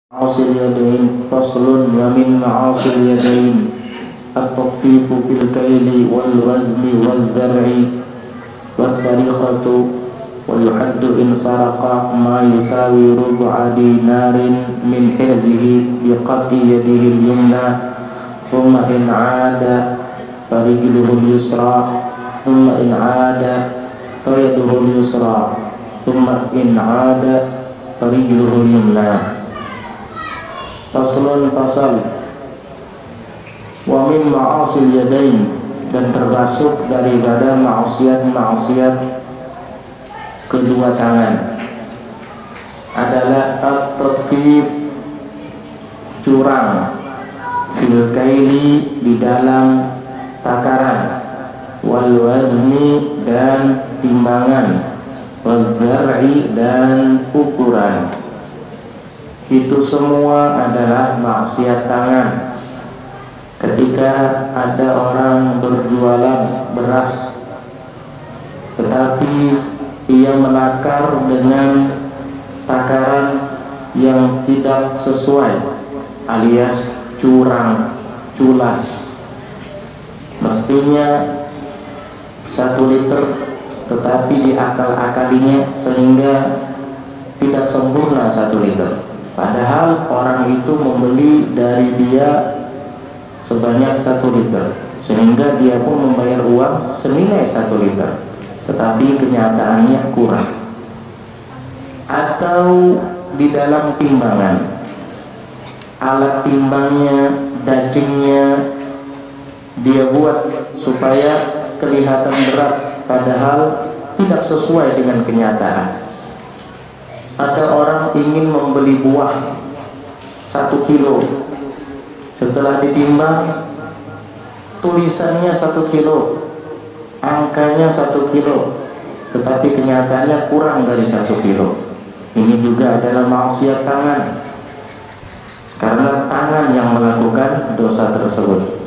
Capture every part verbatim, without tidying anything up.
معاصي اليدين فصل. ومن معاصي اليدين التطفيف في الكيل والوزن والذرع والسرقة، ويحد إن سرق ما يساوي ربع دينار من حرزه بقطع يده اليمنى، ثم إن عاد فرجله اليسرى، ثم إن عاد فيده اليسرى، ثم إن عاد فرجله اليمنى. Faslun fasal. Wa min ma'asil yadain, dan termasuk daripada maksiat-maksiat kedua tangan adalah at-tatfif, curang, fil kaili, di dalam takaran, wal wazni, dan timbangan, wal dzar'i, dan ukuran. Itu semua adalah maksiat tangan. Ketika ada orang berjualan beras, tetapi ia menakar dengan takaran yang tidak sesuai, alias curang, culas. Mestinya satu liter, tetapi diakal-akalinya sehingga tidak sempurna satu liter. Padahal orang itu membeli dari dia sebanyak satu liter, sehingga dia pun membayar uang senilai satu liter, tetapi kenyataannya kurang. Atau di dalam timbangan, alat timbangnya, dagingnya dia buat supaya kelihatan berat, padahal tidak sesuai dengan kenyataan. Ada orang ingin membeli buah satu kilo, setelah ditimbang tulisannya satu kilo, angkanya satu kilo, tetapi kenyataannya kurang dari satu kilo. Ini juga adalah maksiat tangan, karena tangan yang melakukan dosa tersebut.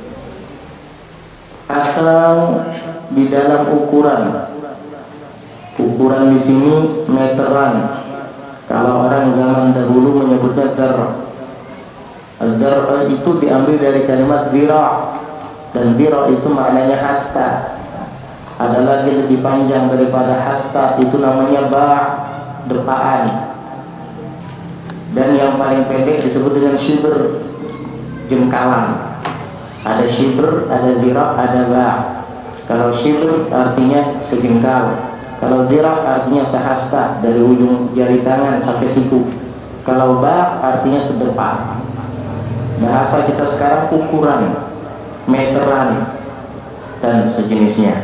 Atau di dalam ukuran, ukuran di sini meteran. Kalau orang zaman dahulu menyebutnya dar. Dar itu diambil dari kalimat dira', dan dira' itu maknanya hasta. Ada lagi lebih panjang daripada hasta, itu namanya ba', depaan. Dan yang paling pendek disebut dengan shibr, jengkalan. Ada shibr, ada dira', ada ba'. Kalau shibr artinya sejengkal, kalau dirah artinya sehasta, dari ujung jari tangan sampai siku. Kalau ba' artinya sedepak. Bahasa kita sekarang ukuran, meteran, dan sejenisnya.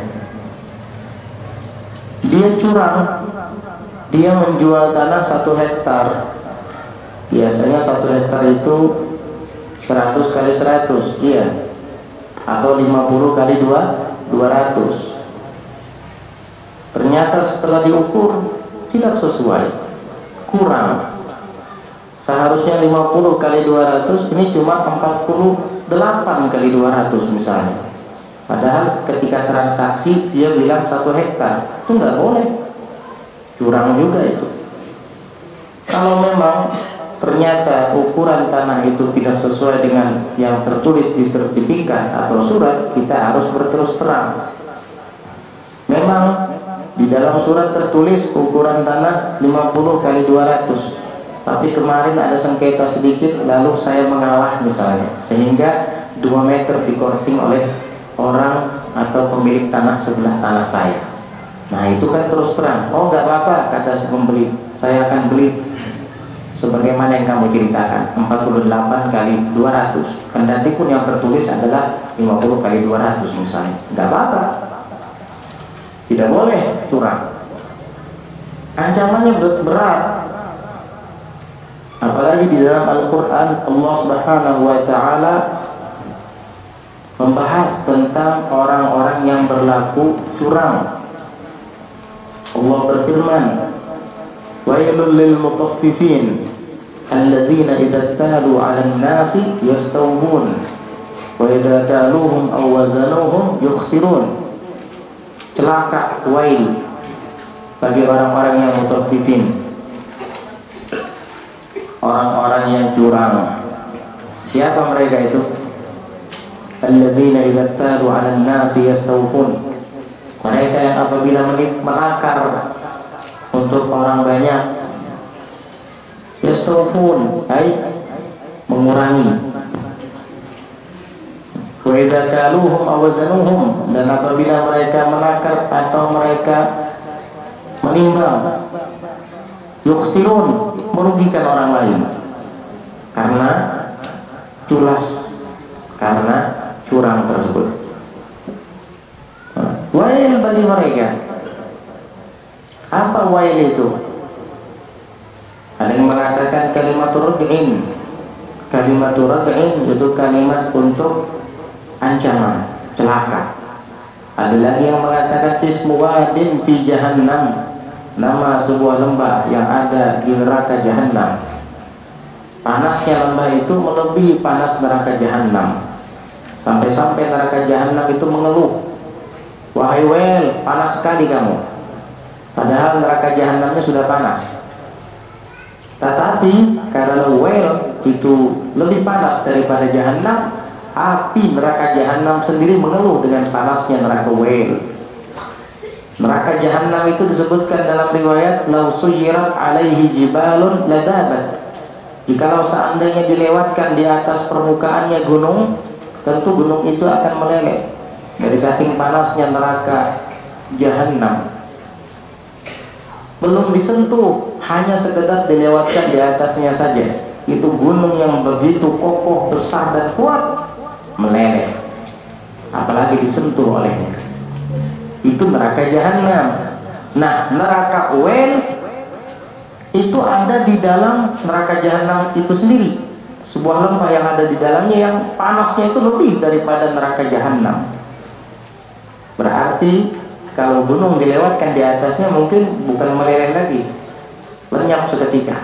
Dia curang, dia menjual tanah satu hektar. Biasanya satu hektar itu seratus kali seratus, iya, atau lima puluh kali dua, dua ratus. Ternyata setelah diukur tidak sesuai, kurang. Seharusnya lima puluh kali dua ratus, ini cuma empat puluh delapan kali dua ratus misalnya. Padahal ketika transaksi dia bilang satu hektar, itu nggak boleh, curang juga itu. Kalau memang ternyata ukuran tanah itu tidak sesuai dengan yang tertulis di sertifikat atau surat, kita harus berterus terang. Memang di dalam surat tertulis ukuran tanah lima puluh kali dua ratus, tapi kemarin ada sengketa sedikit, lalu saya mengalah misalnya, sehingga dua meter dikorting oleh orang atau pemilik tanah sebelah tanah saya. Nah itu kan terus terang, oh nggak apa-apa kata si pembeli, saya akan beli sebagaimana yang kamu ceritakan, empat puluh delapan kali dua ratus. Kendati pun yang tertulis adalah lima puluh kali dua ratus misalnya, nggak apa-apa. Tidak boleh curang. Ancamannya berat. Apalagi di dalam Al-Quran Allah Subhanahu wa ta'ala membahas tentang orang-orang yang berlaku curang. Allah berfirman, wailul lil mutaffifin alladzina idza talu 'alan nasi yastawfun wa idza taluhum aw wazanuhum yukhsirun. Celaka, wail bagi orang-orang yang mutaffifin. orang-orang yang curang. Siapa mereka itu? Alladzina idza talu 'alan nasi yastawfun. Mereka yang apabila menakar untuk orang banyak, yastawfun, ay mengurangi. Wa idza kaluhum aw wazanuhum, dan apabila mereka menakar atau mereka menimbang, yukhsirun, merugikan orang lain karena culas, karena curang tersebut. Wail bagi mereka. Apa wail itu? Ada yang mengatakan kalimat rad'in. Kalimat rad'in itu kalimat untuk ancaman, celaka. Ada lagi yang mengatakan ismu wadin fi jahannam, nama sebuah lembah yang ada di neraka Jahannam. Panasnya lembah itu melebihi panas neraka Jahannam, sampai-sampai neraka Jahannam itu mengeluh, wahai wel, panas sekali kamu. Padahal neraka Jahannamnya sudah panas. Tetapi karena wel itu lebih panas daripada Jahannam, api neraka Jahannam sendiri mengeluh dengan panasnya neraka wel. Neraka Jahannam itu disebutkan dalam riwayat law suyirat alaihi jibalun ladabat. Jikalau seandainya dilewatkan di atas permukaannya gunung, tentu gunung itu akan meleleh dari saking panasnya neraka Jahannam. Belum disentuh, hanya sekedar dilewatkan di atasnya saja, itu gunung yang begitu kokoh, besar dan kuat meleleh, apalagi disentuh olehnya. Itu neraka Jahannam. Nah, neraka wel itu ada di dalam neraka Jahannam itu sendiri, sebuah lembah yang ada di dalamnya yang panasnya itu lebih daripada neraka Jahannam. Berarti kalau gunung dilewatkan di atasnya mungkin bukan meleleh lagi, lenyap seketika.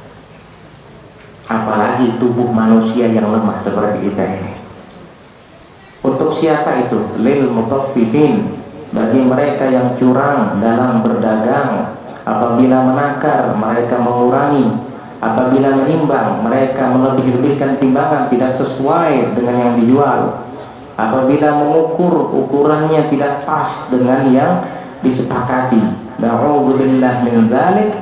Apalagi tubuh manusia yang lemah seperti kita ini. Untuk siapa itu? Lil mutaffifin, bagi mereka yang curang dalam berdagang. Apabila menakar, mereka mengurangi. Apabila menimbang, mereka melebih-lebihkan timbangan tidak sesuai dengan yang dijual. Apabila mengukur, ukurannya tidak pas dengan yang disepakati. Na'udzubillah min dzalik.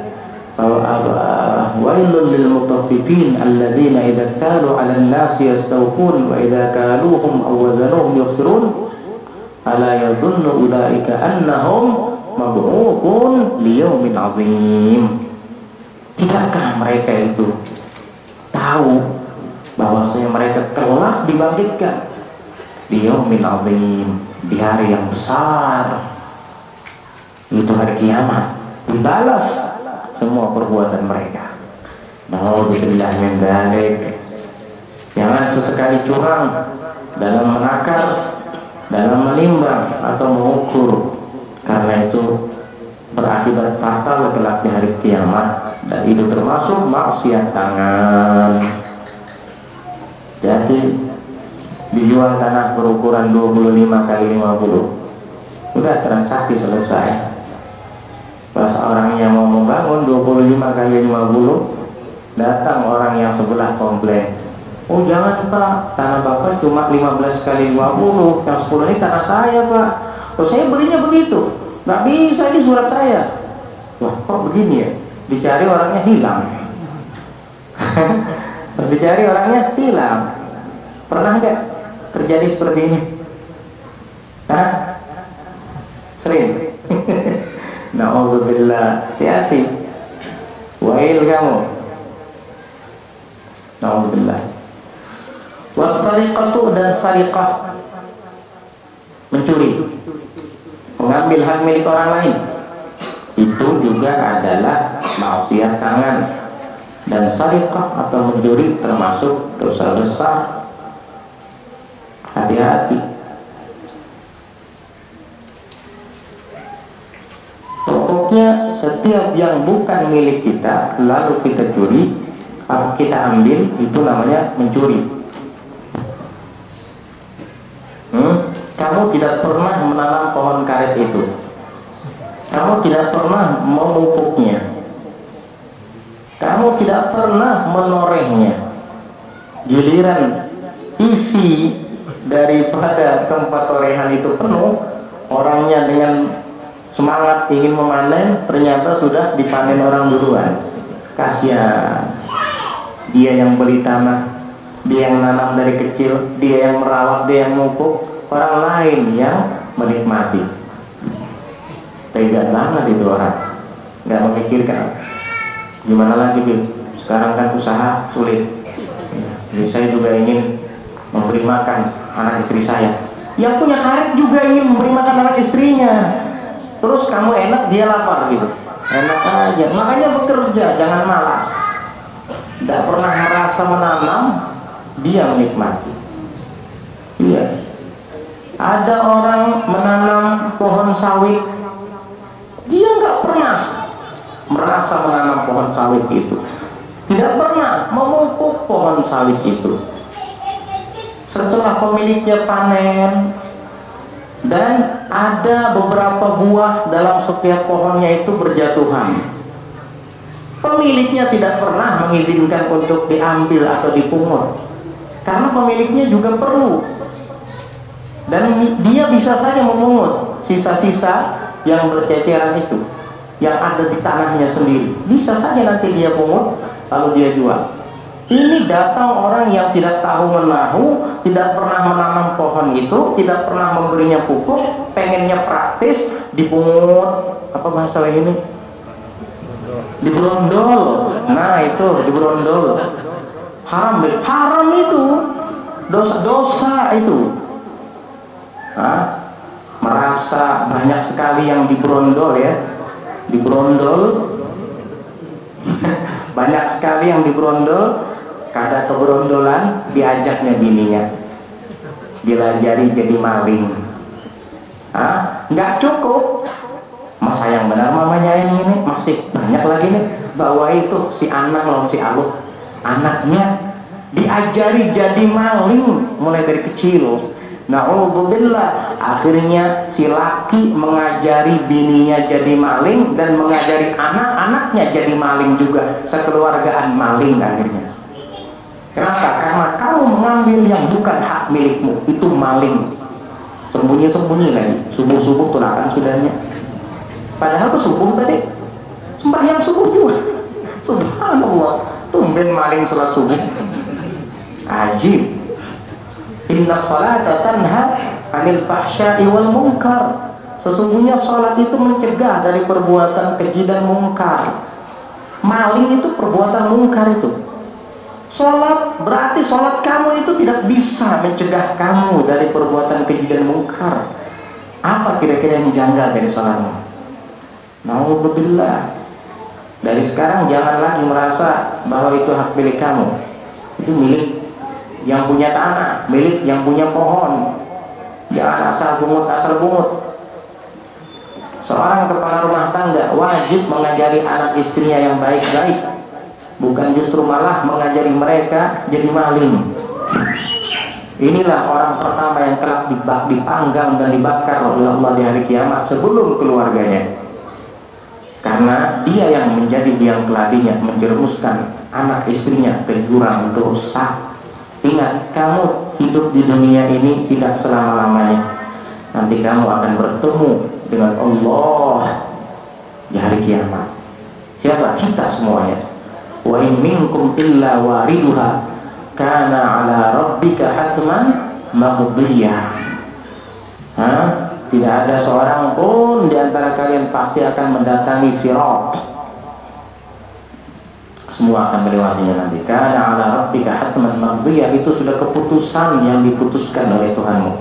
Wailul lil mutaffifin alladzina idza kalu 'alan nasi yastawfun wa idza kaluhum aw wazanuhum yukhsirun. Ala yadhunnu ulaika annahum mab'utsun liyaumin 'adzim. Tidakkah mereka itu tahu bahwasanya mereka kelak dibangkitkan di yaumin 'adzim, di hari yang besar, itu hari kiamat, dibalas semua perbuatan mereka. Na'udzubillah min dzalik. Jangan sesekali curang dalam menakar, dalam menimbang atau mengukur, karena itu berakibat fatal kelak di hari kiamat, dan itu termasuk maksiat tangan. Jadi dijual tanah berukuran dua puluh lima kali lima puluh, udah transaksi selesai. Pas orangnya mau membangun dua puluh lima kali lima puluh, datang orang yang sebelah komplain, oh jangan pak, tanah bapak cuma lima belas kali lima puluh, yang sepuluh ini tanah saya pak. Oh saya belinya begitu, nggak bisa, ini surat saya. Wah kok begini ya, dicari orangnya hilang. Pas dicari orangnya hilang. Pernah nggak terjadi seperti ini? Hah? Sering. Na'udzubillah, hati-hati. Wail kamu. Na'udzubillah. Wassariqatu, dan sariqah, mencuri, mengambil hak milik orang lain, itu juga adalah maksiat tangan. Dan sariqah atau mencuri termasuk dosa besar. Hati-hati. Pokoknya setiap yang bukan milik kita lalu kita curi atau kita ambil, itu namanya mencuri. hmm? Kamu tidak pernah menanam pohon karet itu, kamu tidak pernah memupuknya, kamu tidak pernah menorehnya. Giliran isi daripada tempat torehan itu penuh, orangnya dengan semangat ingin memanen, ternyata sudah dipanen orang duluan. Kasihan, dia yang beli tanah, dia yang nanam dari kecil, dia yang merawat, dia yang memupuk, orang lain yang menikmati. Tega banget itu orang, nggak memikirkan gimana lagi, Bil. Sekarang kan usaha sulit. Jadi saya juga ingin memberi makan anak istri saya. Yang punya karet juga ingin memberi makan anak istrinya. Terus kamu enak, dia lapar gitu. Enak aja. Makanya bekerja, jangan malas. Tidak pernah merasa menanam, dia menikmati. Iya. Ada orang menanam pohon sawit, dia nggak pernah merasa menanam pohon sawit itu. Tidak pernah memupuk pohon sawit itu. Setelah pemiliknya panen dan ada beberapa buah dalam setiap pohonnya itu berjatuhan, pemiliknya tidak pernah mengizinkan untuk diambil atau dipungut, karena pemiliknya juga perlu, dan dia bisa saja memungut sisa-sisa yang berceceran itu yang ada di tanahnya sendiri. Bisa saja nanti dia pungut lalu dia jual. Ini datang orang yang tidak tahu menahu, tidak pernah menanam pohon itu, tidak pernah memberinya pupuk, pengennya praktis, dipungut, apa bahasa ini? Diberondol. Nah itu diberondol. Haram, haram itu, dosa-dosa itu. Nah, merasa banyak sekali yang diberondol ya, diberondol. Banyak sekali yang diberondol. Kada keberondolan, diajaknya bininya, dilajari jadi maling. Ah, nggak cukup. Mas sayang benar mamanya yang ini, masih banyak lagi nih. Bawa itu si anak loh, si Aluh, anaknya diajari jadi maling mulai dari kecil. Na'udzubillah, akhirnya si laki mengajari bininya jadi maling dan mengajari anak-anaknya jadi maling juga, sekeluargaan maling akhirnya. Kenapa? Karena kamu mengambil yang bukan hak milikmu, itu maling. Sembunyi-sembunyi lagi, subuh-subuh tulakan sudahnya. Padahal itu subuh tadi, sembahyang subuh juga. Subhanallah, tumben maling sholat subuh. Ajib. Inna sholata tanha anil fahsya'i wal munkar. Sesungguhnya sholat itu mencegah dari perbuatan keji dan mungkar. Maling itu perbuatan mungkar itu. Sholat berarti sholat kamu itu tidak bisa mencegah kamu dari perbuatan keji dan mungkar. Apa kira-kira yang janggal dari sholatmu? Na'udzubillah. Dari sekarang jangan lagi merasa bahwa itu hak milik kamu. Itu milik yang punya tanah, milik yang punya pohon. Jangan asal bungut, asal bungut. Seorang kepala rumah tangga wajib mengajari anak istrinya yang baik-baik, bukan justru malah mengajari mereka jadi maling. Inilah orang pertama yang kelak dipanggang dan dibakar oleh Allah di hari kiamat sebelum keluarganya, karena dia yang menjadi biang keladinya, menjerumuskan anak istrinya ke jurang dosa. Ingat, kamu hidup di dunia ini tidak selama-lamanya. Nanti kamu akan bertemu dengan Allah di hari kiamat. Siapa? Kita semuanya. Wa in minkum illa wariduha kana ala rabbika hatman maqdiyah. Hah? Tidak ada seorang pun di antara kalian pasti akan mendatangi sirat. Semua akan melewatinya nanti. Kana ala rabbika hatman maqdiyah, itu sudah keputusan yang diputuskan oleh Tuhanmu.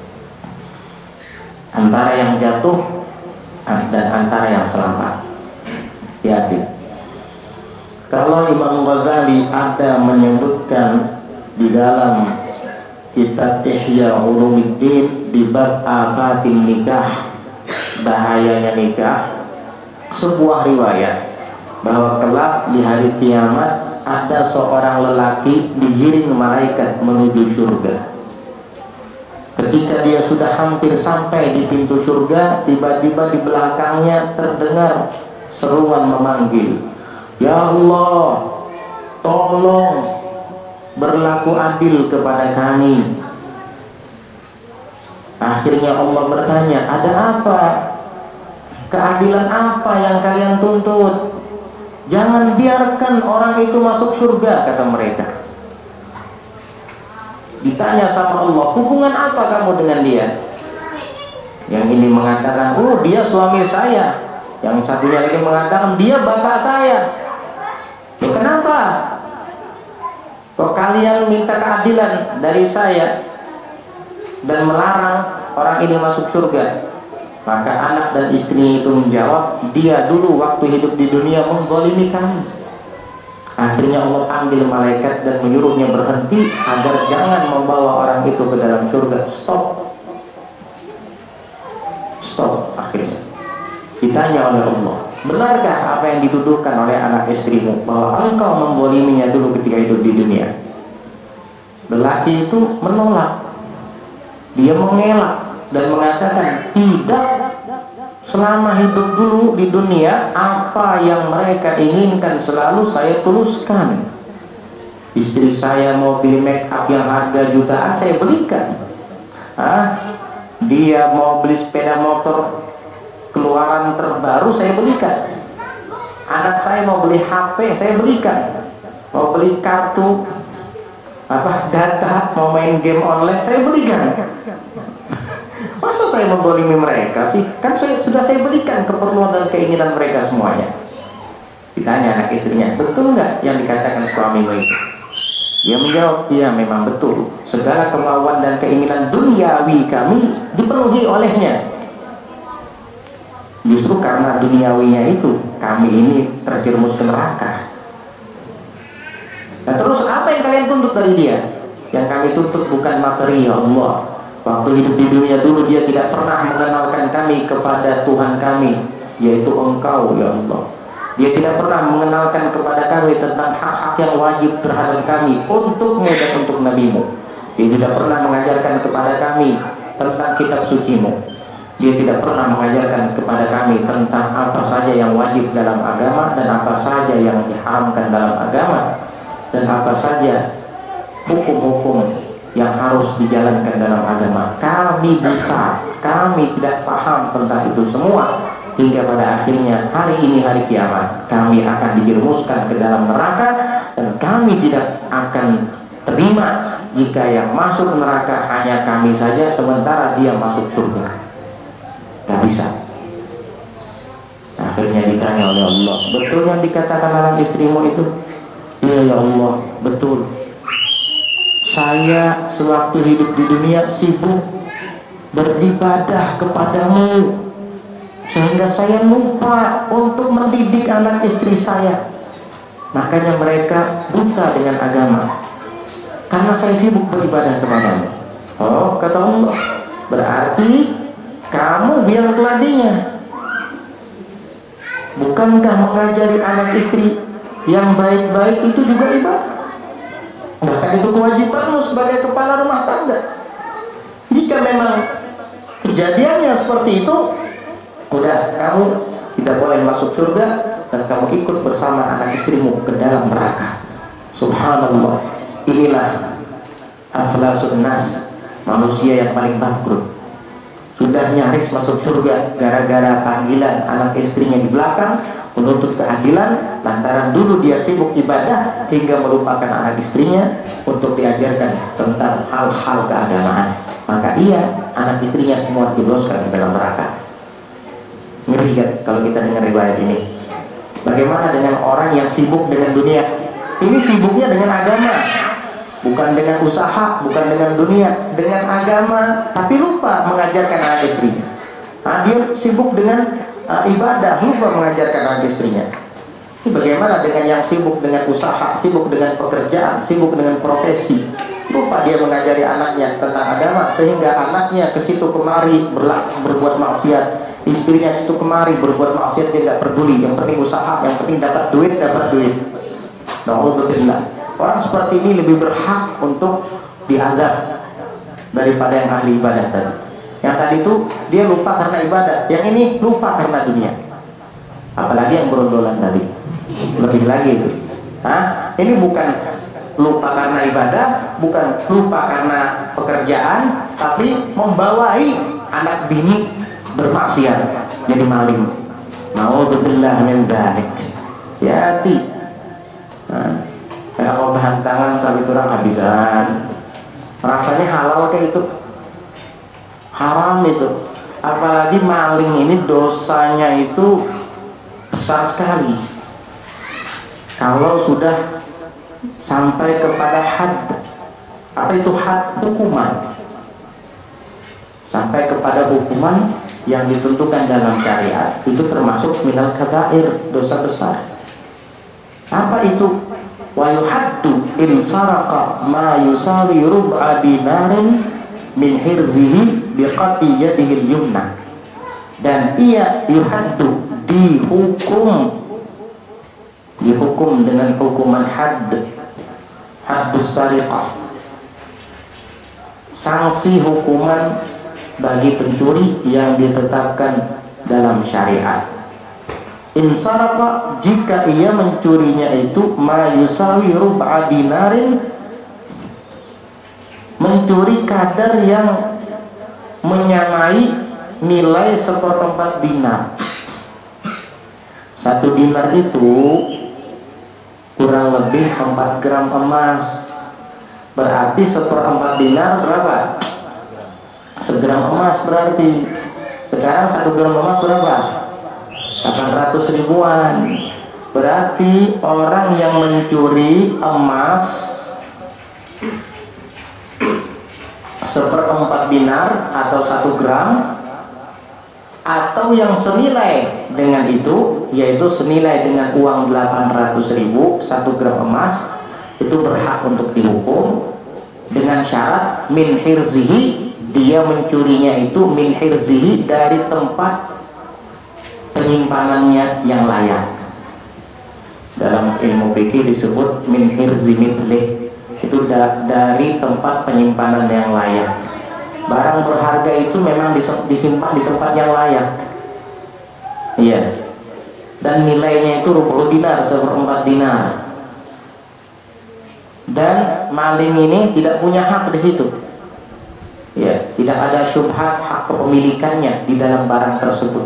Antara yang jatuh dan antara yang selamat. Hati-hati. Kalau Imam Ghazali ada menyebutkan di dalam kitab Ihya Ulumuddin di bab afatin nikah, bahayanya nikah, sebuah riwayat bahwa kelak di hari kiamat ada seorang lelaki digiring malaikat menuju surga. Ketika dia sudah hampir sampai di pintu surga, tiba-tiba di belakangnya terdengar seruan memanggil, Ya Allah, tolong berlaku adil kepada kami. Akhirnya Allah bertanya, ada apa? Keadilan apa yang kalian tuntut? Jangan biarkan orang itu masuk surga, kata mereka. Ditanya sama Allah, hubungan apa kamu dengan dia? Yang ini mengatakan, oh dia suami saya. Yang satunya lagi mengatakan, dia bapak saya. Loh, kenapa? Kok kalian minta keadilan dari saya dan melarang orang ini masuk surga? Maka anak dan istrinya itu menjawab, dia dulu waktu hidup di dunia menggolimi kami. Akhirnya Allah panggil malaikat dan menyuruhnya berhenti agar jangan membawa orang itu ke dalam surga. Stop. Stop. Akhirnya ditanya oleh Allah, benarkah apa yang dituduhkan oleh anak istrimu, bahwa engkau menggoliminya dulu ketika hidup di dunia? Lelaki itu menolak. Dia mengelak dan mengatakan, tidak, selama hidup dulu di dunia apa yang mereka inginkan selalu saya tuluskan. Istri saya mau beli make up yang harga jutaan, saya belikan. ah, Dia mau beli sepeda motor keluaran terbaru, saya belikan. Anak saya mau beli H P, saya belikan. Mau beli kartu apa data, mau main game online, saya belikan. Masa saya menggolimi mereka sih? Kan saya, sudah saya berikan keperluan dan keinginan mereka semuanya. Ditanya anak istrinya, betul nggak yang dikatakan suamimu itu? Dia menjawab, iya memang betul. Segala kemauan dan keinginan duniawi kami dipenuhi olehnya. Justru karena duniawinya itu, kami ini terjerumus ke neraka. Nah terus apa yang kalian tuntut dari dia? Yang kami tuntut bukan materi, ya Allah. Waktu hidup di dunia dulu dia tidak pernah mengenalkan kami kepada Tuhan kami, yaitu Engkau, ya Allah. Dia tidak pernah mengenalkan kepada kami tentang hak-hak yang wajib terhadap kami untukmu dan untuk Nabi-Mu. Dia tidak pernah mengajarkan kepada kami tentang kitab suci-Mu. Dia tidak pernah mengajarkan kepada kami tentang apa saja yang wajib dalam agama dan apa saja yang diharamkan dalam agama, dan apa saja hukum-hukum yang harus dijalankan dalam agama. Kami bisa, kami tidak paham tentang itu semua, hingga pada akhirnya hari ini hari kiamat kami akan dijerumuskan ke dalam neraka, dan kami tidak akan terima jika yang masuk neraka hanya kami saja sementara dia masuk surga. Gak bisa. Akhirnya ditanya oleh Allah, betul yang dikatakan anak istrimu itu? Iya ya Allah, betul. Saya sewaktu hidup di dunia sibuk beribadah kepadamu, sehingga saya lupa untuk mendidik anak istri saya. Makanya mereka buta dengan agama, karena saya sibuk beribadah kepadamu. Oh, kata Allah, berarti kamu biang keladinya. Bukankah mengajari anak istri yang baik-baik itu juga ibadah? Bahkan itu kewajibanmu sebagai kepala rumah tangga. Jika memang kejadiannya seperti itu, udah, kamu tidak boleh masuk surga dan kamu ikut bersama anak istrimu ke dalam neraka. Subhanallah. Inilah aflasun nas, manusia yang paling bangkrut. Sudah nyaris masuk surga gara-gara panggilan anak istrinya di belakang menuntut keadilan, lantaran dulu dia sibuk ibadah hingga melupakan anak istrinya untuk diajarkan tentang hal-hal keagamaan. Maka ia, anak istrinya semua dijebloskan ke dalam neraka. Ngeri kan kalau kita dengar riwayat ini. Bagaimana dengan orang yang sibuk dengan dunia? Ini sibuknya dengan agama, bukan dengan usaha, bukan dengan dunia, dengan agama, tapi lupa mengajarkan anak istrinya. Nah, dia sibuk dengan uh, ibadah, lupa mengajarkan anak istrinya. Ini bagaimana dengan yang sibuk dengan usaha, sibuk dengan pekerjaan, sibuk dengan profesi, lupa dia mengajari anaknya tentang agama, sehingga anaknya ke situ kemari berbuat maksiat, istrinya ke situ kemari berbuat maksiat, dia tidak peduli, yang penting usaha, yang penting dapat duit, dapat duit. Na'udzubillah. Orang seperti ini lebih berhak untuk diazab daripada yang ahli ibadah tadi. Yang tadi itu dia lupa karena ibadah, yang ini lupa karena dunia. Apalagi yang berondolan tadi. lebih lagi itu. Hah? Ini bukan lupa karena ibadah, bukan lupa karena pekerjaan, tapi membawai anak bini bermaksiat jadi maling. Nauzubillah min dzalik. Ya hati. Nah, kalau bahan tangan sampai kurang habisan. Rasanya halal kayak itu. Haram itu. Apalagi maling ini dosanya itu besar sekali. Kalau sudah sampai kepada had. Apa itu had? Hukuman. Sampai kepada hukuman yang ditentukan dalam syariat, itu termasuk minal kabair, dosa besar. Apa itu? Wa yuhaddu in saraqa ma yusawi rub'a dinarin min hirzihi biqati yadihi al-yumna. Dan ia yuhaddu, dihukum dihukum dengan hukuman hadd, haddus sariqah, sanksi hukuman bagi pencuri yang ditetapkan dalam syariat. Insaraqa, jika ia mencurinya itu ma yusawi rub'a dinarin, mencuri kadar yang menyamai nilai seperempat dinar. Satu dinar itu kurang lebih empat gram emas. Berarti seperempat dinar berapa? Segram emas berarti. Sekarang satu gram emas berapa? delapan ratus ribuan. Berarti orang yang mencuri emas seperempat dinar atau satu gram, atau yang senilai dengan itu, yaitu senilai dengan uang delapan ratus ribu, satu gram emas, itu berhak untuk dihukum dengan syarat min hirzihi, dia mencurinya itu min hirzihi, dari tempat penyimpanannya yang layak. Dalam ilmu fikih disebut min hirzi mithlih, itu da dari tempat penyimpanan yang layak. Barang berharga itu memang disimpan di tempat yang layak. Iya. Dan nilainya itu rubuh dinar, seperempat dinar. Dan maling ini tidak punya hak di situ. Ya, tidak ada syubhat hak kepemilikannya di dalam barang tersebut.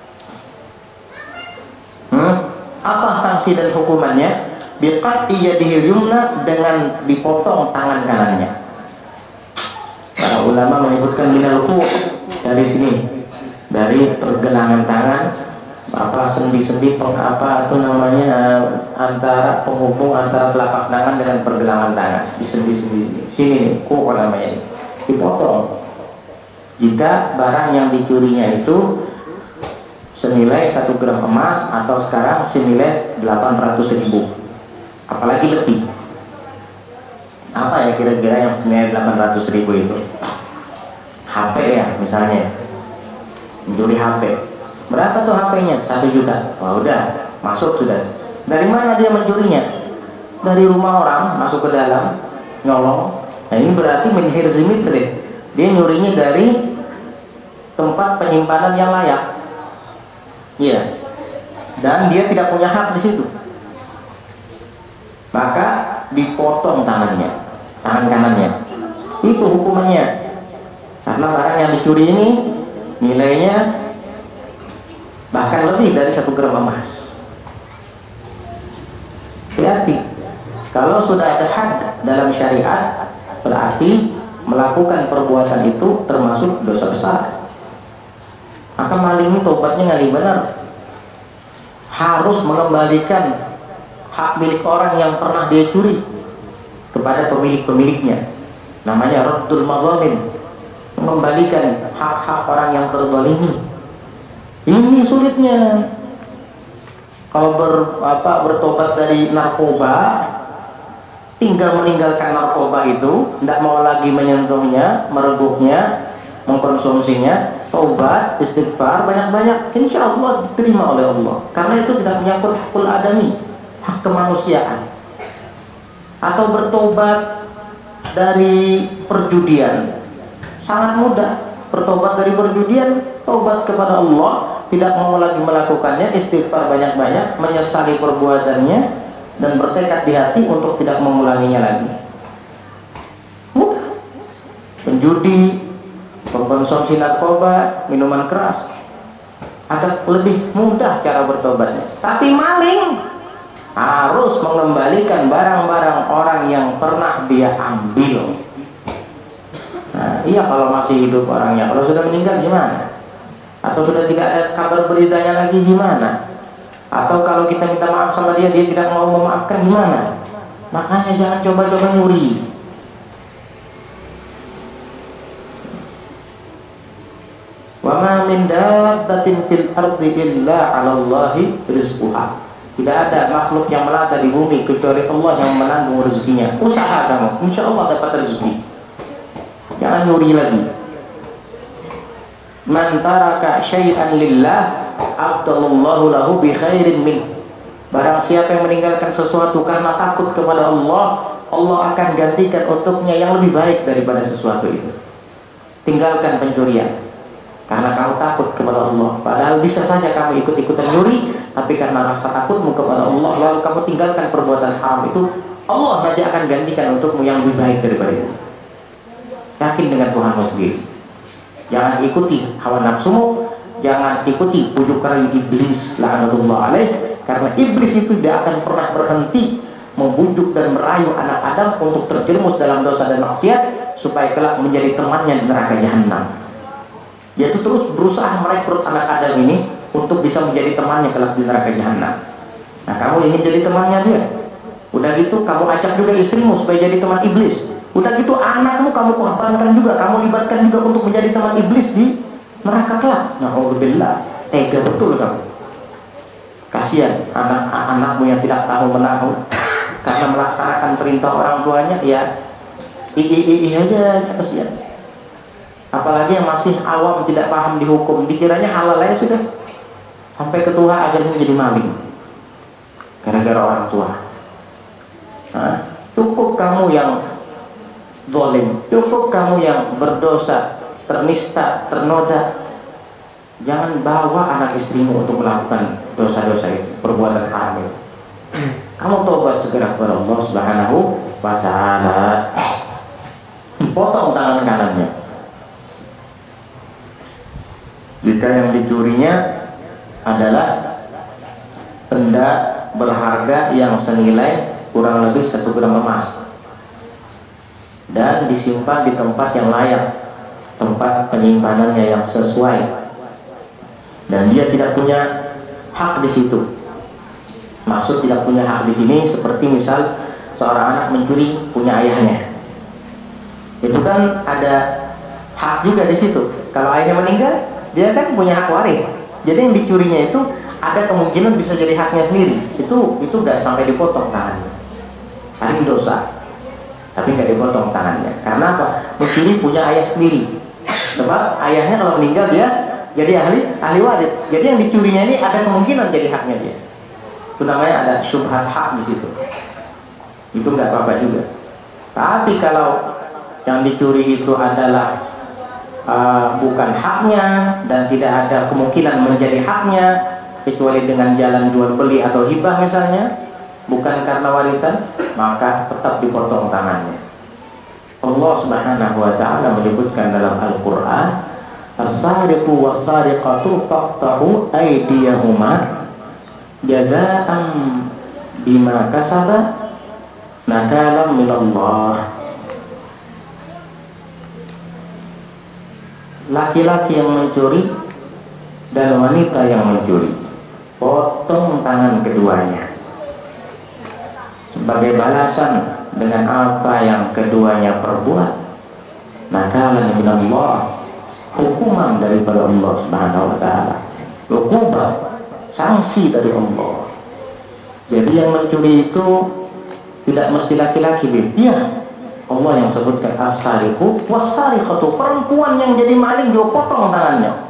Hmm? Apa sanksi dan hukumannya? Biqat'i yadihil yumna, dengan dipotong tangan kanannya. Para ulama menyebutkan minal ku' dari sini, dari pergelangan tangan, apa sendi-sendi apa itu namanya, antara penghubung antara telapak tangan dengan pergelangan tangan, di sendi-sendi sini nih, ku' namanya ini, dipotong. Jika barang yang dicurinya itu senilai satu gram emas, atau sekarang senilai delapan ratus ribu, apalagi lebih. Apa ya kira-kira yang senilai delapan ratus ribu itu? H P ya misalnya, mencuri H P. Berapa tuh H P-nya? Satu juta. Wah udah, masuk sudah. Dari mana dia mencurinya? Dari rumah orang, masuk ke dalam, nyolong. Nah ini berarti min hirzi mithlih, dia nyurinya dari tempat penyimpanan yang layak. Iya. Dan dia tidak punya hak di situ. Maka dipotong tangannya, tangan kanannya. Itu hukumannya. Karena barang yang dicuri ini nilainya bahkan lebih dari satu gram emas. Hati-hati. Kalau sudah ada had dalam syariat, berarti melakukan perbuatan itu termasuk dosa besar. Maka maling ini tobatnya nggak benar. Harus mengembalikan hak milik orang yang pernah dia curi kepada pemilik-pemiliknya. Namanya raddul madzalim, mengembalikan hak-hak orang yang terzalimi. Ini sulitnya. Kalau ber, apa, bertobat dari narkoba, tinggal meninggalkan narkoba itu, tidak mau lagi menyentuhnya, merebutnya, mengkonsumsinya, taubat, istighfar banyak-banyak, insya Allah diterima oleh Allah. Karena itu tidak menyangkut hakul adami, hak kemanusiaan. Atau bertobat dari perjudian, sangat mudah. Bertobat dari perjudian, taubat kepada Allah, tidak mau lagi melakukannya, istighfar banyak-banyak, menyesali perbuatannya, dan bertekad di hati untuk tidak mengulanginya lagi. Mudah. Penjudi, pengkonsumsi narkoba, minuman keras, ada lebih mudah cara bertobatnya. Tapi maling harus mengembalikan barang-barang orang yang pernah dia ambil. Nah, iya kalau masih hidup orangnya, kalau sudah meninggal gimana? Atau sudah tidak ada kabar beritanya lagi gimana? Atau kalau kita minta maaf sama dia, dia tidak mau memaafkan gimana? Makanya jangan coba-coba nyuri. Wa ma min dabbatin fil ardi illa 'ala Allahi rizquha. Tidak ada makhluk yang melata di bumi kecuali Allah yang menanggung rezekinya. Usaha kamu, insya Allah dapat rezeki. Jangan nyuri lagi. Man taraka syai'an lillah abdallahu lahu bi khairin min. Barang siapa yang meninggalkan sesuatu karena takut kepada Allah, Allah akan gantikan untuknya yang lebih baik daripada sesuatu itu. Tinggalkan pencurian karena kamu takut kepada Allah. Padahal bisa saja kamu ikut-ikutan nyuri, tapi karena rasa takutmu kepada Allah, lalu kamu tinggalkan perbuatan haram itu, Allah nanti akan gantikan untukmu yang lebih baik daripada itu. Yakin dengan Tuhanmu sendiri. Jangan ikuti hawa nafsumu, jangan ikuti bujuk rayu iblis la'anatullah alaih, karena iblis itu tidak akan pernah berhenti membujuk dan merayu anak Adam untuk terjerumus dalam dosa dan maksiat supaya kelak menjadi temannya di neraka jahanam. Dia itu terus berusaha merekrut anak Adam ini untuk bisa menjadi temannya kelak di neraka jahanam. Nah, kamu ingin jadi temannya dia, udah gitu kamu ajak juga istrimu supaya jadi teman iblis. Udah gitu anakmu kamu korbankan juga, kamu libatkan juga untuk menjadi teman iblis di neraka kelak. Na'udzubillah, tega betul kamu. Kasihan anak-anakmu yang tidak tahu menahu karena melaksanakan perintah orang tuanya, ya i i i aja, kasihan. Apalagi yang masih awam, tidak paham di hukum, dikiranya halal aja sudah, sampai ketua akhirnya jadi maling gara-gara orang tua. Nah, cukup kamu yang zalim, cukup kamu yang berdosa, ternista, ternoda. Jangan bawa anak istrimu untuk melakukan dosa-dosa itu, perbuatan haram itu. Kamu tobat segera kepada Allah Subhanahu wa ta'ala. Potong tangan kanannya jika yang dicurinya adalah benda berharga yang senilai kurang lebih satu gram emas dan disimpan di tempat yang layak, tempat penyimpanannya yang sesuai, dan dia tidak punya hak di situ. Maksud tidak punya hak di sini seperti misal seorang anak mencuri punya ayahnya, itu kan ada hak juga di situ. Kalau ayahnya meninggal, dia kan punya hak waris. Jadi yang dicurinya itu ada kemungkinan bisa jadi haknya sendiri. Itu itu nggak sampai dipotong tangannya. Paling dosa, tapi nggak dipotong tangannya. Karena apa? Mencuri punya ayah sendiri. Sebab ayahnya kalau meninggal dia jadi ahli ahli waris. Jadi yang dicurinya ini ada kemungkinan jadi haknya dia. Itu namanya ada syubhat hak di situ. Itu nggak apa-apa juga. Tapi kalau yang dicuri itu adalah Uh, bukan haknya dan tidak ada kemungkinan menjadi haknya kecuali dengan jalan jual beli atau hibah misalnya, bukan karena warisan, maka tetap dipotong tangannya. Allah Subhanahu wa ta'ala menyebutkan dalam Al-Quran, as-sariqu was-sariqatu faqta'u aydiyahuma jazaa'an bima kasaba nakalam minallah. Laki-laki yang mencuri dan wanita yang mencuri, potong tangan keduanya sebagai balasan dengan apa yang keduanya perbuat. Nakalan minallah, hukuman daripada Allah Subhanahu wa ta'ala, hukuman, sanksi dari Allah. Jadi yang mencuri itu tidak mesti laki-laki, dia Allah yang sebutkan as-sariqu was-sariqatu, perempuan yang jadi maling juga potong tangannya.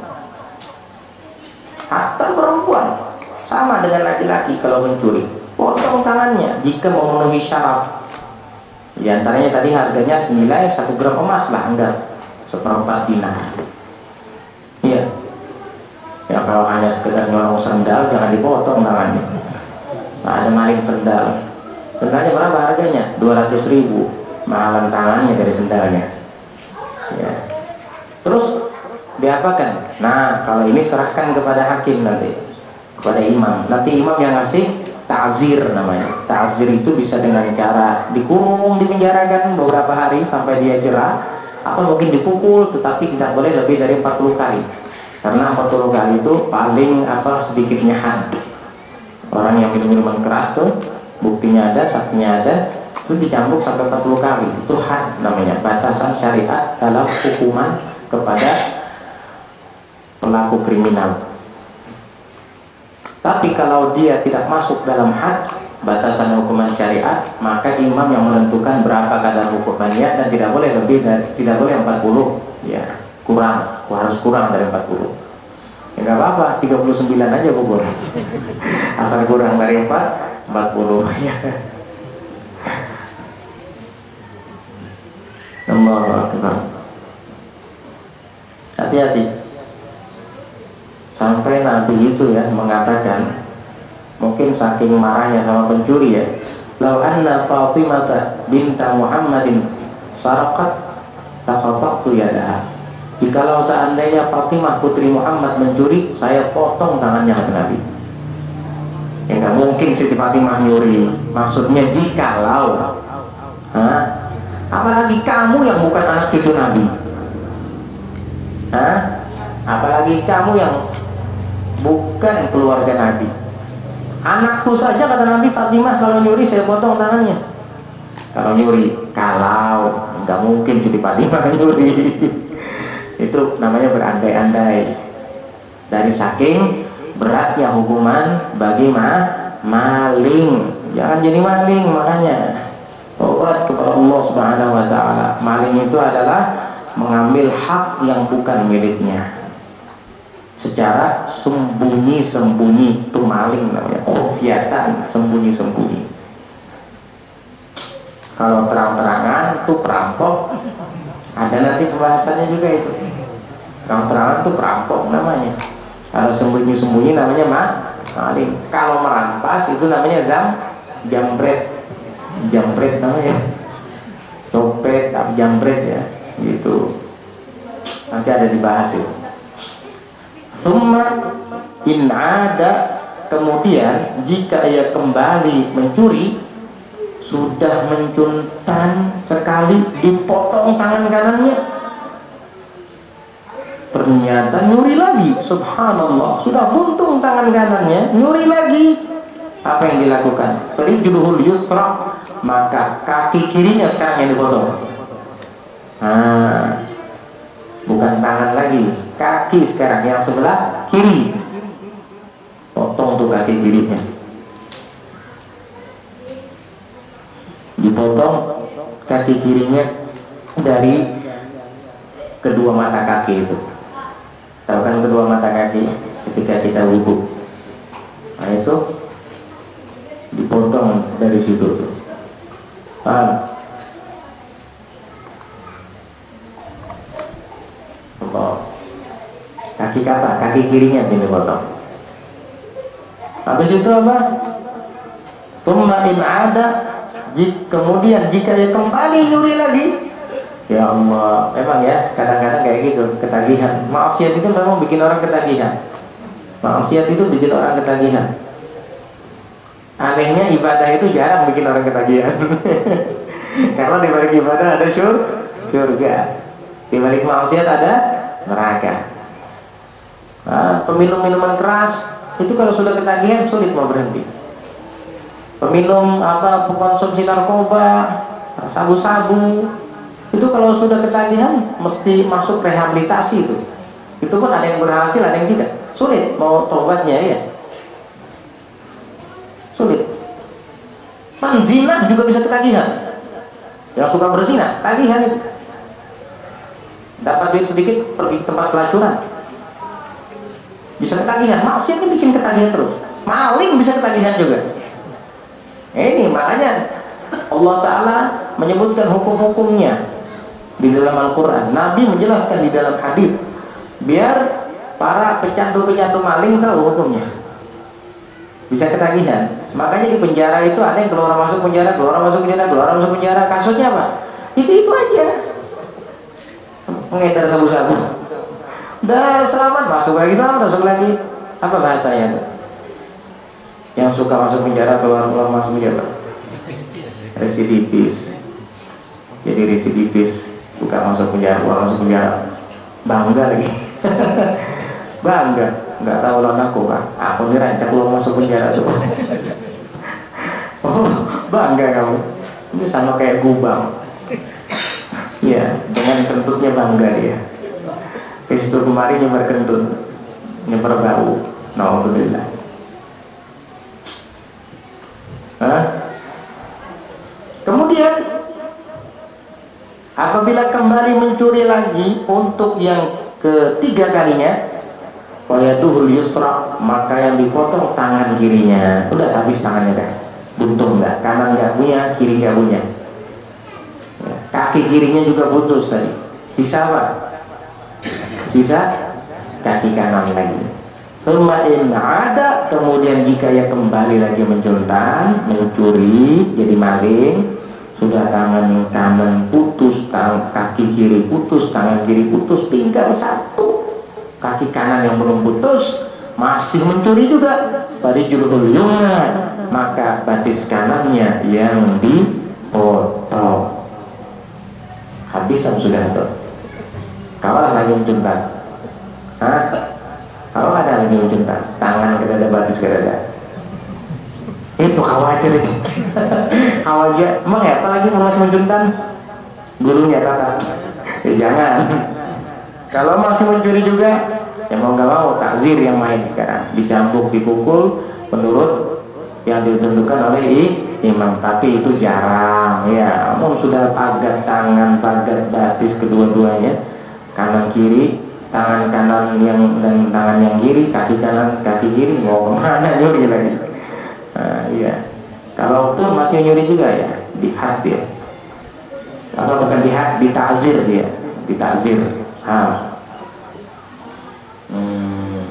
Hatta perempuan sama dengan laki-laki kalau mencuri, potong tangannya jika memenuhi syarat. Di antaranya tadi harganya senilai satu gram emas lah, enggak seperempat dinar. Iya. Ya kalau hanya sekedar nyolong sendal jangan dipotong tangannya. Nah, ada maling sendal, sendalnya berapa harganya? dua ratus ribu, mahalan tangannya dari sendalnya ya. Terus diapakan? Nah, kalau ini serahkan kepada hakim nanti, kepada imam. Nanti imam yang ngasih ta'zir namanya. Ta'zir itu bisa dengan cara dikurung, dipenjarakan beberapa hari sampai dia jerah, atau mungkin dipukul, tetapi tidak boleh lebih dari empat puluh kali. Karena empat puluh kali itu paling apa sedikitnya had. Orang yang minum minuman keras tuh buktinya ada, saksinya ada, itu dicambuk sampai empat puluh kali. Itu had namanya, batasan syariat dalam hukuman kepada pelaku kriminal. Tapi kalau dia tidak masuk dalam had batasan hukuman syariat, maka imam yang menentukan berapa kadar hukumannya, dan tidak boleh lebih dari, tidak boleh empat puluh ya, kurang, harus kurang dari empat puluh. Ya nggak apa-apa, tiga puluh sembilan aja kubur. Asal kurang dari empat, empat puluh ya. Allahu Akbar. Hati-hati. Sampai Nabi itu ya mengatakan, mungkin saking marahnya sama pencuri ya, lau anna Fatimah binta Muhammadin saraqat taqatta'tu yadaha. Jikalau seandainya Fatimah putri Muhammad mencuri, saya potong tangannya, kata Nabi. Ya nggak mungkin Siti Fatimah nyuri. Maksudnya jikalau, hah? Apalagi kamu yang bukan anak cucu Nabi, hah? Apalagi kamu yang bukan keluarga Nabi. Anakku saja, kata Nabi, Fatimah kalau nyuri saya potong tangannya. Kalau nyuri, kalau nggak mungkin Siti Fatimah nyuri. Itu namanya berandai-andai. Dari saking beratnya hukuman bagi ma maling. Jangan jadi maling, makanya tobat kepada Allah Subhanahu wa taala. Maling itu adalah mengambil hak yang bukan miliknya secara sembunyi-sembunyi, itu maling namanya, khufyatan, sembunyi-sembunyi. Kalau terang-terangan itu perampok, ada nanti pembahasannya juga itu. Terang-terangan itu perampok namanya. Kalau sembunyi-sembunyi namanya ma maling. Kalau merampas itu namanya zam jambret, jambret namanya, copet, jambret ya, gitu. Nanti ada dibahas itu. Summa in ada, kemudian jika ia kembali mencuri, sudah mencuntan sekali, dipotong tangan kanannya, ternyata nyuri lagi, subhanallah, sudah buntung tangan kanannya, nyuri lagi. Apa yang dilakukan? Rijluhul yusra, maka kaki kirinya sekarang yang dipotong. Nah, bukan tangan lagi, kaki sekarang yang sebelah kiri, potong tuh kaki kirinya, dipotong kaki kirinya dari kedua mata kaki itu. Tahu kan kedua mata kaki ketika kita wudhu, nah itu dipotong dari situ tuh. Paham? Kaki kata, kaki kirinya ini potong. Habis itu apa? Thumma in ada, kemudian jika dia kembali nyuri lagi, ya Allah, memang ya kadang-kadang kayak gitu, ketagihan. Maksiat itu memang bikin orang ketagihan. Maksiat itu bikin orang ketagihan. Anehnya ibadah itu jarang bikin orang ketagihan. Karena di balik ibadah ada syur, surga. Di balik maksiat ada neraka. Nah, peminum minuman keras itu kalau sudah ketagihan sulit mau berhenti. Peminum apa pengkonsumsi narkoba, sabu-sabu, itu kalau sudah ketagihan mesti masuk rehabilitasi itu. Itu pun ada yang berhasil, ada yang tidak. Sulit mau tobatnya ya. Sulit. Penzina juga bisa ketagihan. Yang suka berzina, tagihan itu. Dapat duit sedikit pergi ke tempat pelacuran, bisa ketagihan. Maksiat ini bikin ketagihan terus. Maling bisa ketagihan juga. Ini makanya Allah Ta'ala menyebutkan hukum-hukumnya di dalam Al-Quran. Nabi menjelaskan di dalam hadis, biar Para pecandu-pecandu maling tahu hukumnya, bisa ketagihan. Makanya di penjara itu ada yang keluar masuk penjara, keluar masuk penjara, keluar masuk penjara. Kasusnya apa? Itu itu aja. Mengedar sabu-sabu. Dah selamat, masuk lagi, selamat masuk lagi. Apa bahasanya tuh? Yang suka masuk penjara, keluar keluar masuk penjara. Residivis. Jadi residivis, suka masuk penjara, keluar masuk penjara. Bangga lagi. Bangga, nggak tahu lawan aku kan? Aku nih rancang keluar masuk penjara tuh. Oh, bangga kamu. Ini sama kayak gubang. Ya, dengan kentutnya bangga dia. Itu kemarin nyebar kentut, nyebar bau. Alhamdulillah. Hah? Kemudian apabila kembali mencuri lagi untuk yang ketiga kalinya, wayaduhul yusra, maka yang dipotong tangan kirinya. Udah habis tangannya dah, buntung dah, kanan nggak punya, kiri nggak punya. Ya, kaki kirinya juga putus tadi. Sisa apa? Sisa kaki kanan lagi. Thumma ada, kemudian jika ia kembali lagi menjuntan, mencuri, jadi maling, sudah tangan kanan putus, tangan kaki kiri putus, tangan kiri putus, tinggal satu kaki kanan yang belum putus, masih mencuri juga. Farijluhul yumna, maka batis kanannya yang dipotong. Habis sudah itu. Kalau lagi menjuntan, hah? Kalau ada lagi menjuntan, tangan kita ada, batis kita ada. Itu khawatir itu. Khawatir, emang ya apalagi mau masih menjuntan? Gurunya kata, ya jangan. Kalau masih mencuri juga, ya mau gak mau takzir yang main sekarang, dicambuk, dipukul menurut yang ditentukan oleh imam. Tapi itu jarang ya. Mau sudah pagat tangan, pagat batis kedua-duanya, kanan kiri, tangan kanan yang dan tangan yang kiri, kaki kanan, kaki kiri, mau kemana nyuri lagi? Nah, iya. Kalaupun masih nyuri juga ya, dihad dia. Atau bukan dihad, ditazir dia, ditazir. Ah. Hmm.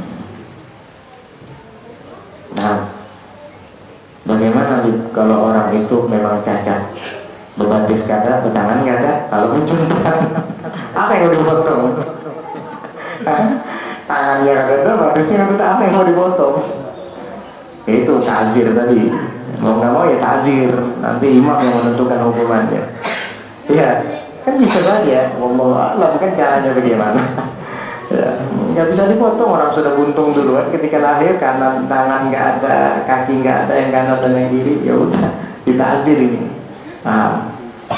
Nah, bagaimana kalau orang itu memang cacat, berbatis kada, bertangan kada, kalau menjuntan, apa yang mau dipotong? Tangannya kada, batisnya kada, apa yang mau dipotong? Itu ta'zir tadi. Mau nggak mau ya ta'zir. Nanti imam yang menentukan hukumannya. Ya, kan bisa saja. Wallahu a'lam, kan caranya bagaimana. Ya, nggak bisa dipotong, orang sudah buntung duluan ketika lahir, kanan tangan nggak ada, kaki nggak ada, yang kanan dan yang kiri, ya udah ditazir ini. Paham?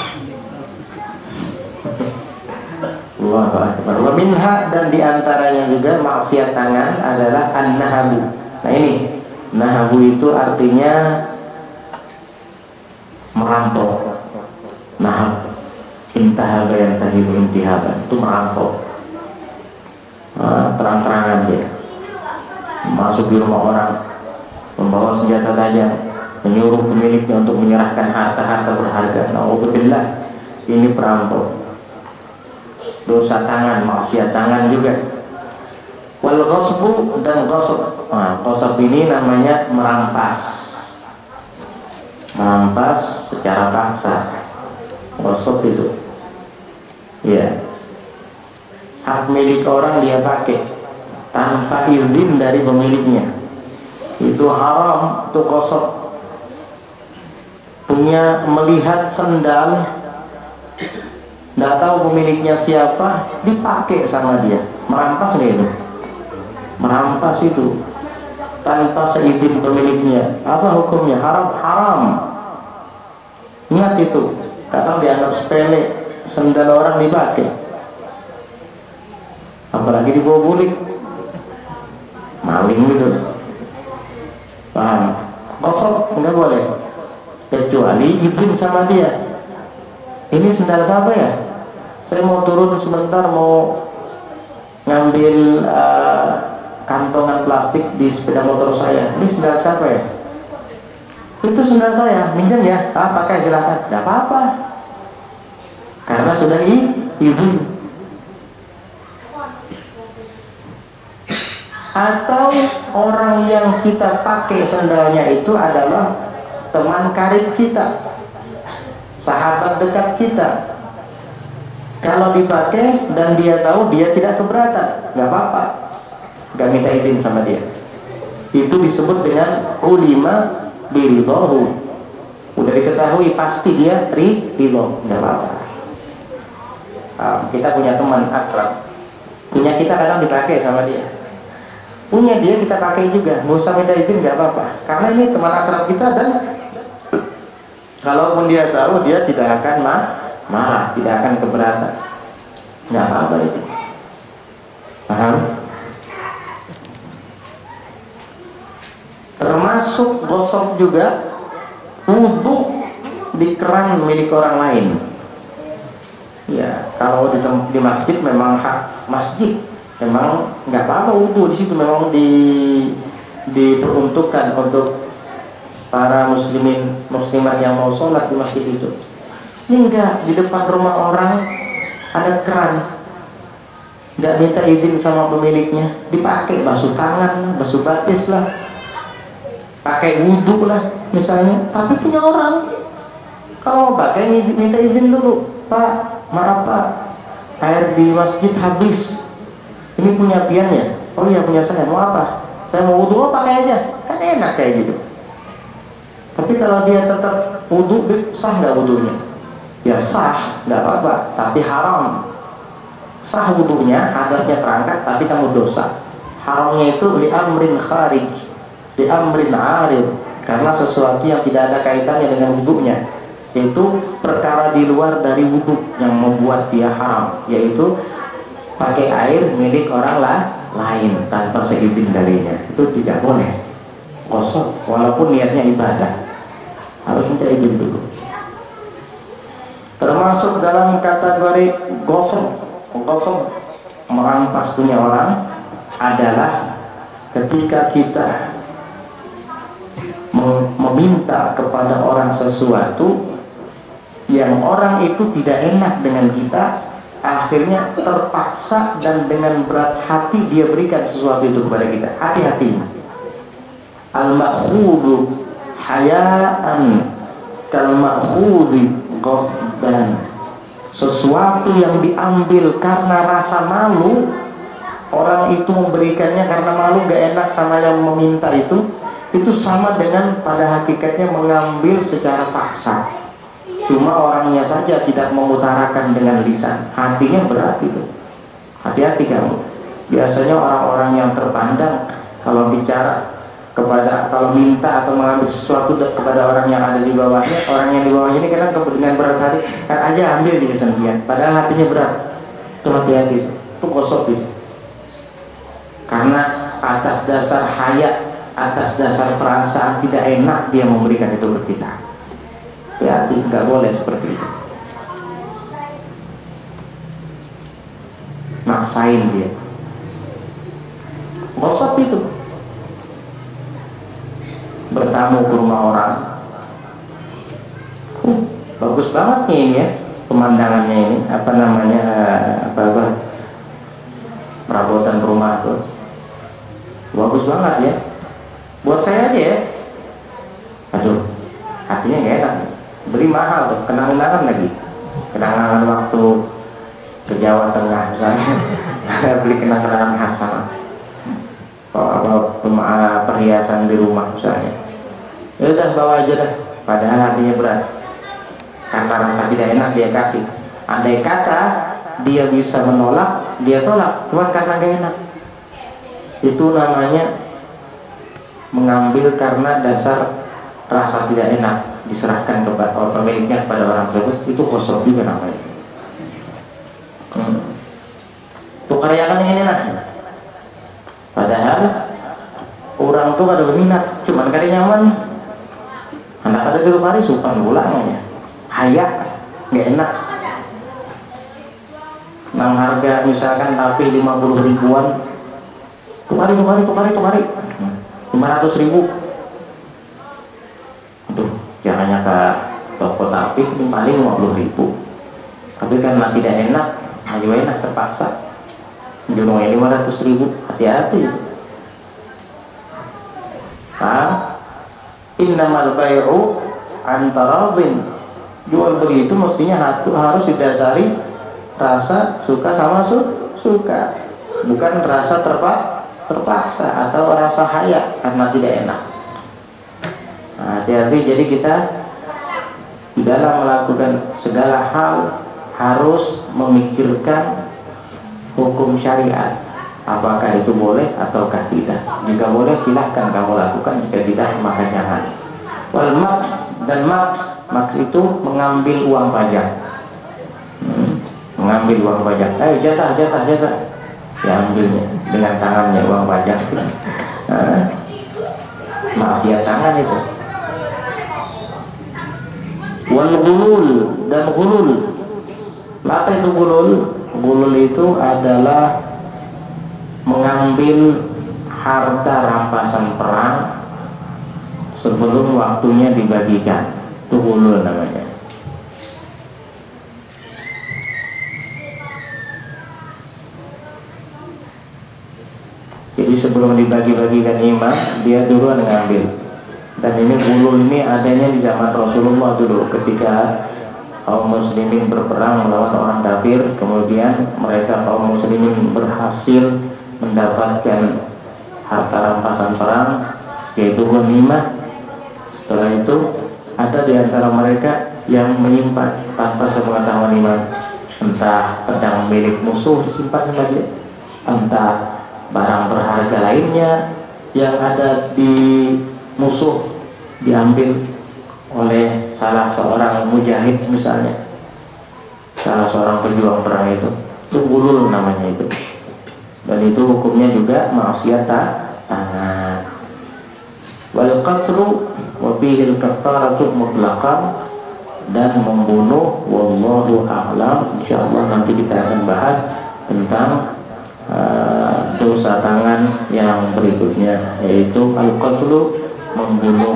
Allahu akbar. Wa minha, dan diantaranya juga maksiat tangan adalah an-nahabu. Nah ini, nahabu itu artinya merampok. Nahab, intahaba yang tahibu intihaban, itu merampok. Nah, terang-terangan dia masuk di rumah orang, membawa senjata tajam, menyuruh pemiliknya untuk menyerahkan harta-harta berharga. Na'udzubillah, ini perampok. Dosa tangan, maksiat tangan juga. Wal ghasbu, dan ghasab. Nah, ghasab ini namanya merampas. Merampas secara paksa. Ghasab itu, ya, hak milik orang dia pakai tanpa izin dari pemiliknya. Itu haram, itu ghasab. Punya melihat sendal, nggak tahu pemiliknya siapa, dipakai sama dia, merampas nih itu. Merampas itu tanpa seizin pemiliknya, apa hukumnya? Haram, haram. Ingat itu, kadang dianggap sepele, sendal orang dipakai, apalagi dibawa bulik, maling gitu. Paham? Kosong nggak boleh, kecuali izin sama dia. Ini sendal siapa ya? Saya mau turun sebentar, mau ngambil uh, kantongan plastik di sepeda motor saya. Ini sendal siapa ya? Itu sendal saya, minjem ya? Ah, pakai silahkan. Gak apa-apa, karena sudah izin. Atau orang yang kita pakai sandalnya itu adalah teman karib kita, sahabat dekat kita. Kalau dipakai dan dia tahu, dia tidak keberatan, nggak apa-apa, nggak minta izin sama dia. Itu disebut dengan ulima biridhahu. Udah diketahui pasti dia ridho, nggak apa-apa. Nah, kita punya teman akrab, punya kita kadang dipakai sama dia, punya dia kita pakai juga, nggak usah minta izin, nggak apa-apa, karena ini teman akrab kita. Dan kalaupun dia tahu, dia tidak akan ma marah, tidak akan keberatan, nggak apa-apa itu. Paham? Termasuk gosok juga wudhu di keran milik orang lain. Ya, kalau di, di masjid memang hak masjid, memang nggak apa-apa wudhu di situ, memang di diperuntukkan untuk para muslimin muslimat yang mau sholat di masjid itu. Ini enggak, di depan rumah orang ada keran, nggak minta izin sama pemiliknya, dipakai basuh tangan, basuh batis lah, pakai wudhu lah misalnya, tapi punya orang. Kalau mau pakai minta izin dulu, Pak, maaf Pak, air di masjid habis, ini punya piannya. Oh iya, punya saya. Mau apa? Saya mau wudhu. Oh, pakai aja, kan enak kayak gitu. Tapi kalau dia tetap wudhu, sah nggak wudhunya? Ya sah, nggak apa-apa, tapi haram. Sah wudhunya, hadasnya terangkat, tapi kamu dosa. Haramnya itu li amrin kharij, li amrin arid, karena sesuatu yang tidak ada kaitannya dengan wudhunya, yaitu perkara di luar dari wudhu yang membuat dia haram, yaitu pakai air milik orang lah, lain tanpa seizin darinya. Itu tidak boleh. Kosong, walaupun niatnya ibadah, harus minta izin dulu. Termasuk dalam kategori gosong, gosong merampas punya orang adalah ketika kita meminta kepada orang sesuatu yang orang itu tidak enak dengan kita, akhirnya terpaksa dan dengan berat hati dia berikan sesuatu itu kepada kita. Hati-hati. Al-ma'khudhu hayaan kal-ma'khudhi ghasban. Sesuatu yang diambil karena rasa malu, orang itu memberikannya karena malu, gak enak sama yang meminta itu, itu sama dengan pada hakikatnya mengambil secara paksa. Cuma orangnya saja tidak mengutarakan dengan lisan, hatinya berat itu. Hati-hati kamu. Biasanya orang-orang yang terpandang kalau bicara kepada, kalau minta atau mengambil sesuatu kepada orang yang ada di bawahnya, orang yang di bawahnya ini kadang dengan berat hati, kan aja ambil di kesenpian, padahal hatinya berat. Itu hati-hati, itu gosok itu. Karena atas dasar haya, atas dasar perasaan tidak enak dia memberikan itu ke kita. Hati-hati, nggak boleh seperti itu. Maksain dia, gosok itu. Bertamu ke rumah orang, uh, bagus banget nih ini ya, pemandangannya ini, apa namanya, apa apa perabotan rumah tuh, bagus banget ya, buat saya aja ya. Aduh, hatinya gak enak, beli mahal tuh, kenang-kenangan lagi, kenangan waktu ke Jawa Tengah misalnya, beli kenang-kenangan khas sama, oh, perhiasan di rumah misalnya. Ya udah, bawa aja dah, padahal hatinya berat karena rasa tidak enak dia kasih. Andai kata dia bisa menolak, dia tolak, cuma karena gak enak. Itu namanya mengambil karena dasar rasa tidak enak, diserahkan kepada pemiliknya, kepada orang tersebut. Itu kosong juga namanya. hmm. Tukaryakan yang ini nah, padahal orang tuh ada berminat, cuman kali nyaman. Anak ada di hari supan ulangnya, hayak, nggak enak. Nang harga misalkan tapi lima puluh ribuan, tukari, tukari, tukari, tukari, lima ratus ribu. Aduh, jangannya ke toko tapi ini paling lima puluh ribu. Tapi karena tidak enak, ayo enak terpaksa. Jumlahnya lima ratus ribu, hati-hati. Nah, innamal bai'u antaradin. Jual beli itu mestinya harus didasari rasa suka sama su suka, bukan rasa terpak terpaksa atau rasa haya karena tidak enak. Nah, hati-hati. Jadi kita di dalam melakukan segala hal harus memikirkan hukum syariat, apakah itu boleh ataukah tidak. Jika boleh silahkan kamu lakukan, jika tidak maka jangan. Wal maks, dan maks, maks itu mengambil uang pajak. hmm, mengambil uang pajak. Eh jatah jatah jatah diambilnya dengan tangannya uang pajak. Nah, maksiat tangan itu. Wal gulul, dan gulul. Apa itu gulul? Gulul itu adalah mengambil harta rampasan perang sebelum waktunya dibagikan. Itu gulul namanya. Jadi sebelum dibagi-bagikan imam, dia duluan mengambil. Dan ini gulul ini adanya di zaman Rasulullah dulu, ketika kaum muslimin berperang melawan orang kafir, kemudian mereka kaum muslimin berhasil mendapatkan harta rampasan perang, yaitu ghanimah. Setelah itu ada di antara mereka yang menyimpan tanpa sepengetahuan imam, entah pedang milik musuh disimpan sama dia, entah barang berharga lainnya yang ada di musuh diambil oleh salah seorang mujahid misalnya, salah seorang pejuang perang itu. Itu gulul namanya itu. Dan itu hukumnya juga maksiat tangan. Wal qatlu wa fihi al-kaffaratu mutlaqan, dan membunuh wallahu a'lam. Insyaallah nanti kita akan bahas tentang uh, dosa tangan yang berikutnya, yaitu al-qatlu, membunuh.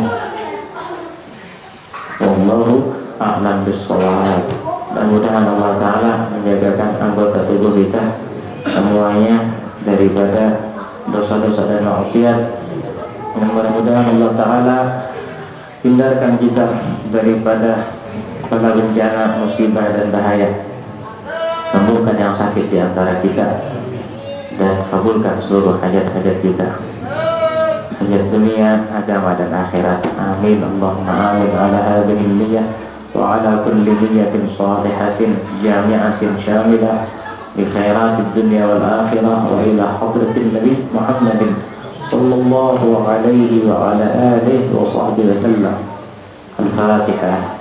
Wallahu a'lam bissawab. Dan mudah-mudahan Allah Ta'ala menjagakan anggota tubuh kita semuanya daripada dosa-dosa dan maksiat. Dan mudah-mudahan Allah Ta'ala hindarkan kita daripada bala bencana, musibah dan bahaya. Sembuhkan yang sakit di antara kita dan kabulkan seluruh hajat-hajat kita, hajat dunia, agama dan akhirat. Amin. Allahumma amin ala hadhihi niyyah wa ala kulli niyyatin shalihatin jami'atin syamilah bi khairatid dunya wal akhirah wa ila hadratin nabi Muhammadin sallallahu alaihi wa ala alihi wa sahbihi wasallam. Al-Fatihah.